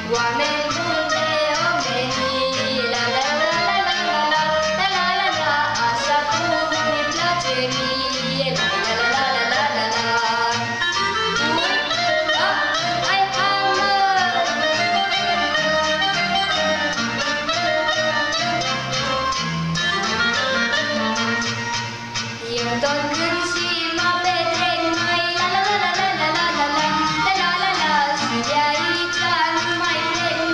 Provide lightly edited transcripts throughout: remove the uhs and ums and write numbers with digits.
Oameni buni de omenii, la la la la la la la, la la la la, așa cum îmi place mie, la la la la la la la la. Hai, hamă! Eu tot cânt și mă petrec mai la la la la la la la la la la la la, și de aici nu mai plec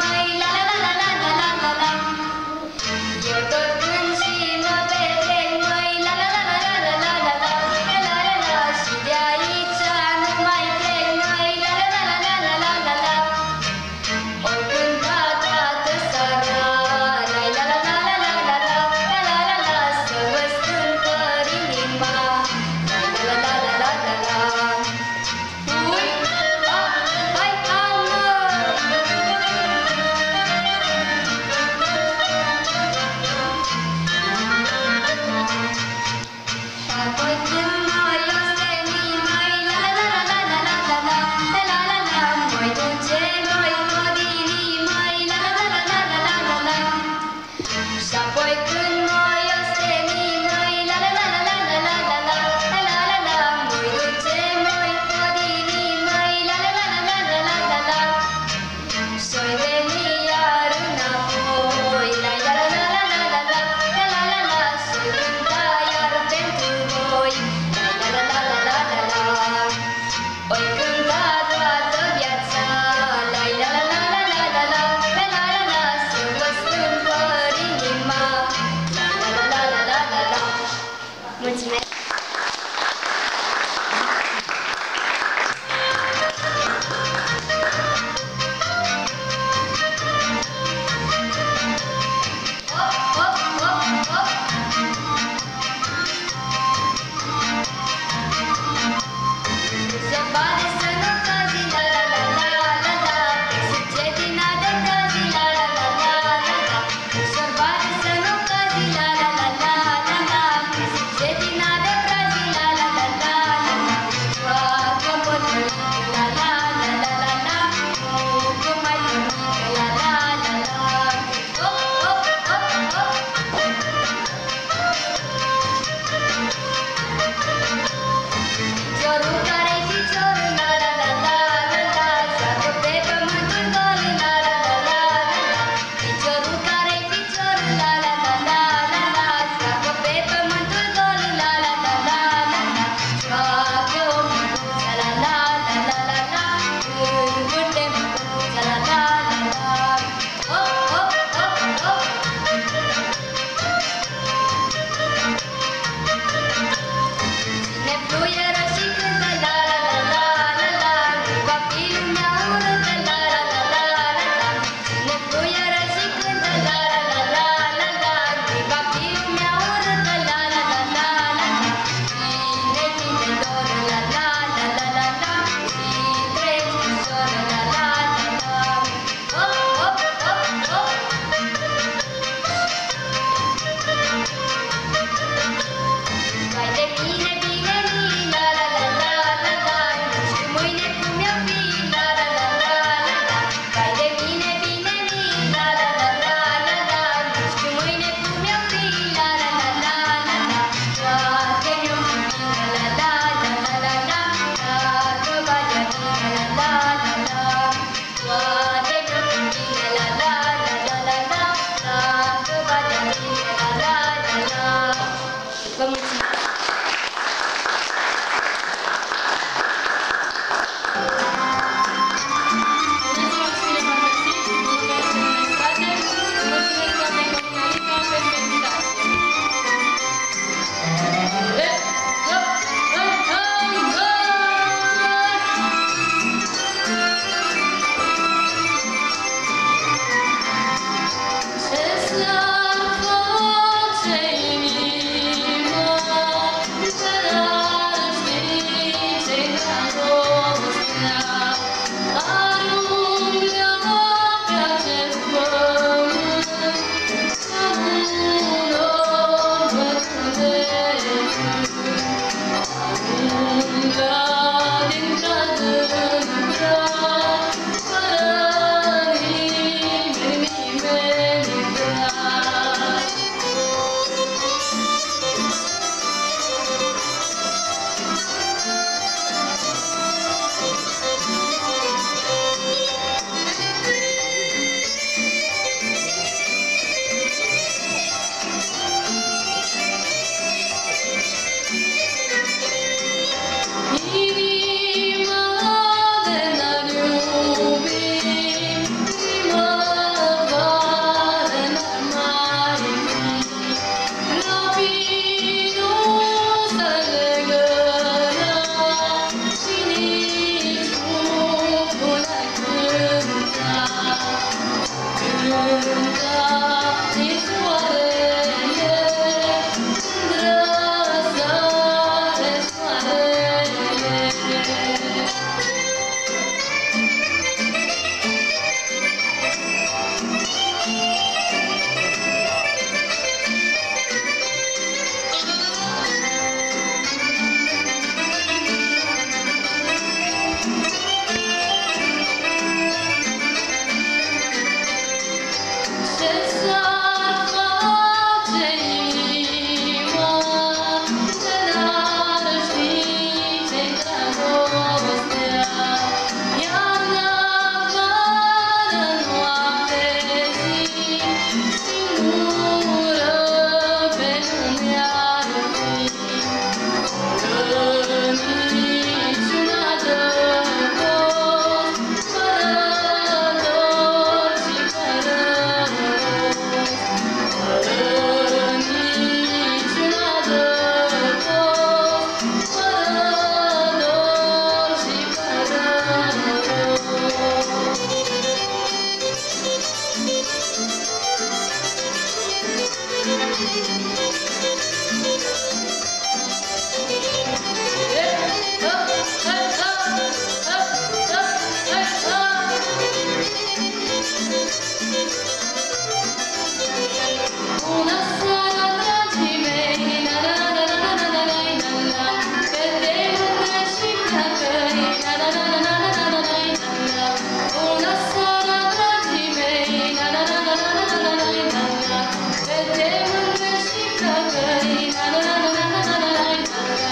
Una sera tra di me, la la la la la la la la la, vedevo una cifra che, la la la la la la la la la. Una sera tra di me, la la la la la la la la la, vedevo una cifra che, la la la la la la la la la.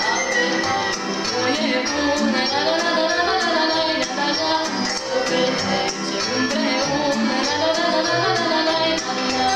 Avevo moje buone, la la la la la la la la la, sobie tejcie umbreume, la la la la la la la la la.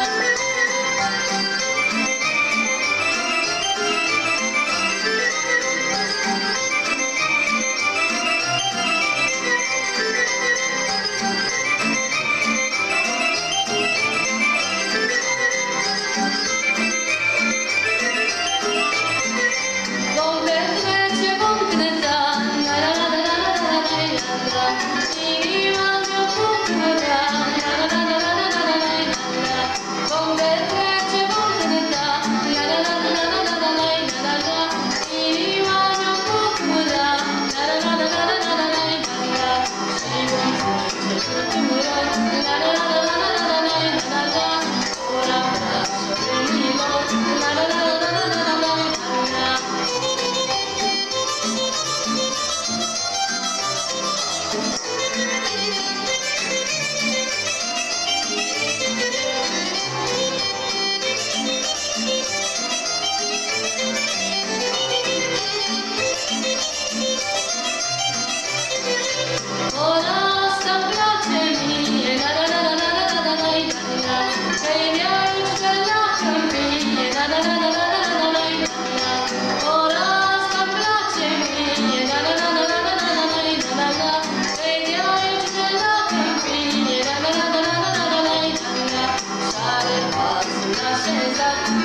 Sare passo una scelta